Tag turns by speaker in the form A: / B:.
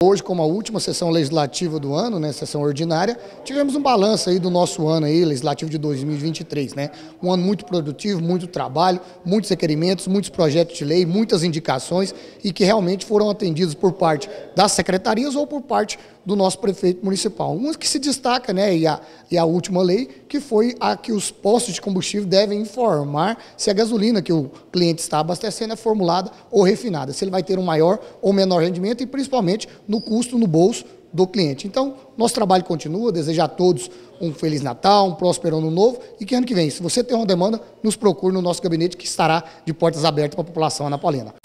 A: Hoje, como a última sessão legislativa do ano, né, sessão ordinária, tivemos um balanço aí do nosso ano aí, legislativo de 2023, né? Um ano muito produtivo, muito trabalho, muitos requerimentos, muitos projetos de lei, muitas indicações e que realmente foram atendidos por parte das secretarias ou por parte do nosso prefeito municipal. Uma que se destaca, né, e a última lei, que foi a que os postos de combustível devem informar se a gasolina que o cliente está abastecendo é formulada ou refinada, se ele vai ter um maior ou menor rendimento e principalmente no custo, no bolso do cliente. Então, nosso trabalho continua, desejo a todos um Feliz Natal, um próspero Ano Novo e que ano que vem, se você tem uma demanda, nos procure no nosso gabinete que estará de portas abertas para a população anapolina.